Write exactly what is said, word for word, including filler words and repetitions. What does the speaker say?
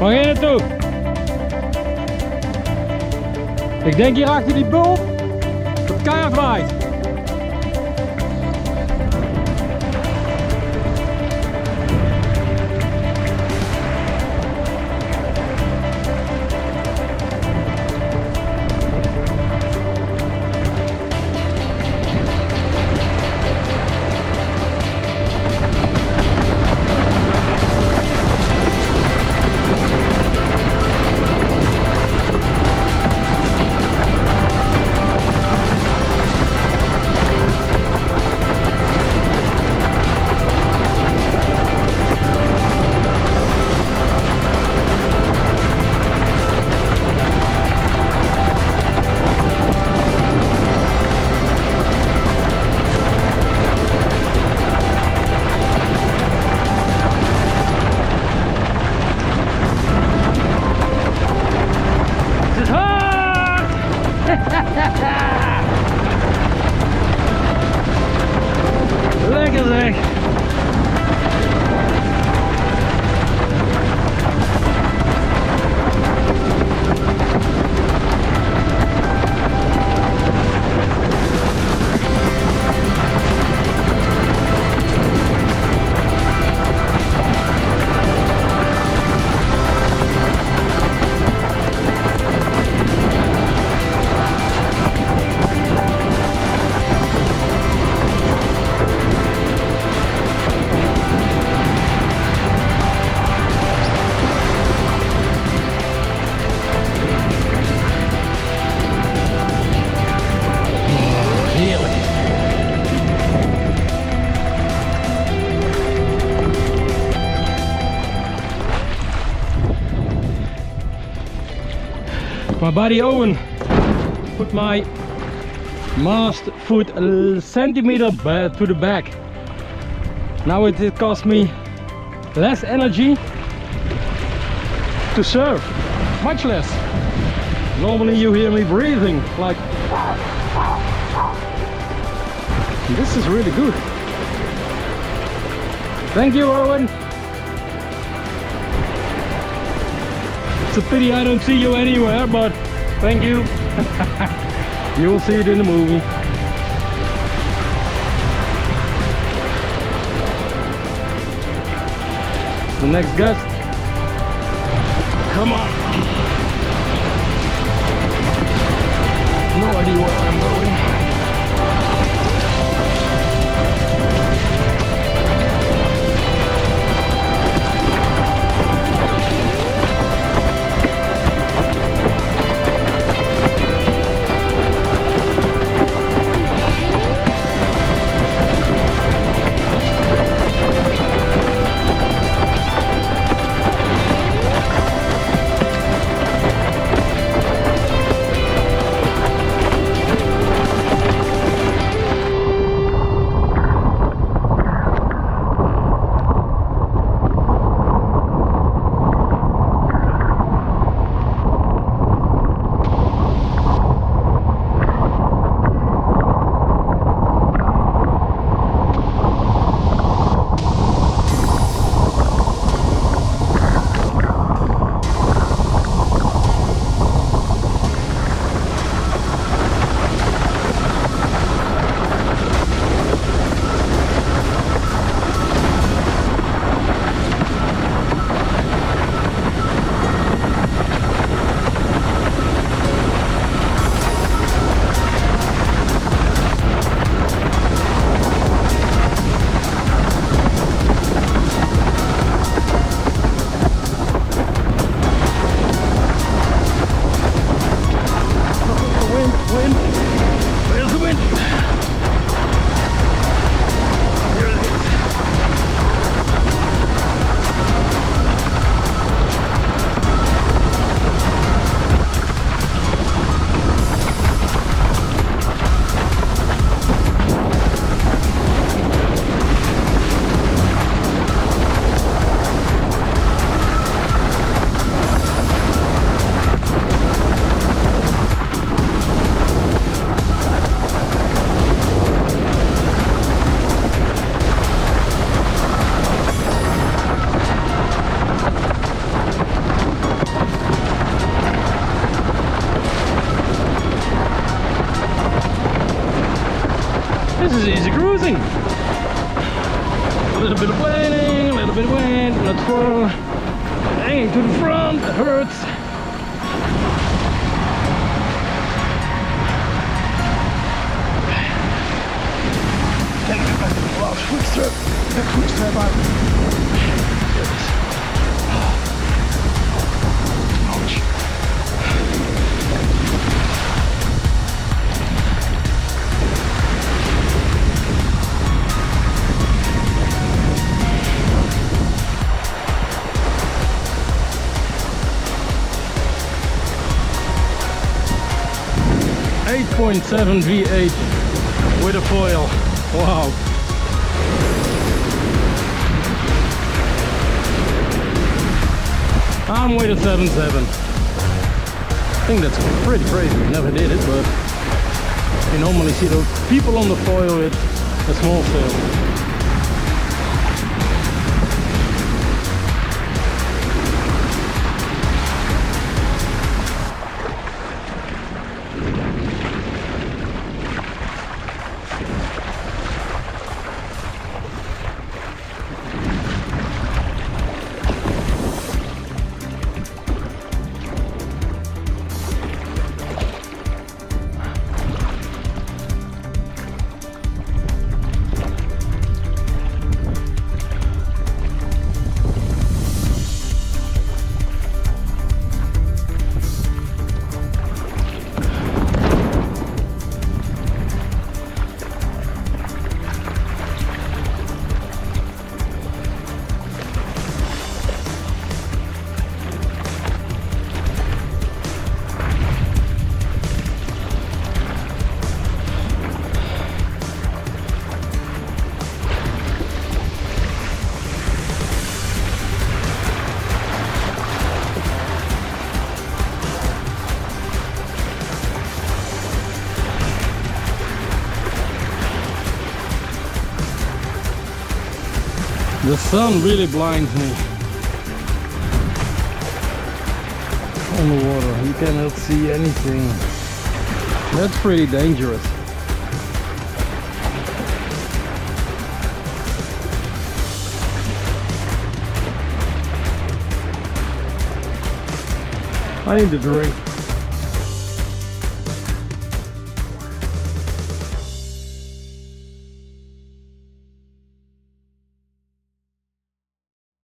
Waar ga je naartoe? Ik denk hier achter die boom dat keihard waait. Lekker zeg! My buddy Owen put my mast foot a centimeter to the back. Now it, it cost me less energy to surf, much less. Normally you hear me breathing like this is really good. Thank you, Owen. It's a pity I don't see you anywhere, but thank you. You will see it in the movie. The next gust. Come on. No idea where I'm going. This is easy cruising. A little bit of planing, a little bit of wind, let's throw. Hanging to the front, it hurts. Then get back to the gloves, quick strap, get quick strap out. Yes. Ouch. eight point seven V eight with a foil. Wow. I'm with a seven point seven. I think that's pretty crazy. We never did it, but you normally see those people on the foil with a small sail. The sun really blinds me on the water. You cannot see anything. That's pretty dangerous. I need a drink.